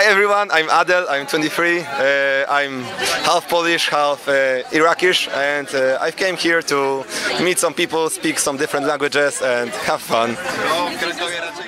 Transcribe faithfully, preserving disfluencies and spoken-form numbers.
Hi everyone, I'm Adel, I'm twenty-three, uh, I'm half Polish, half uh, Iraqish, and uh, I came here to meet some people, speak some different languages and have fun.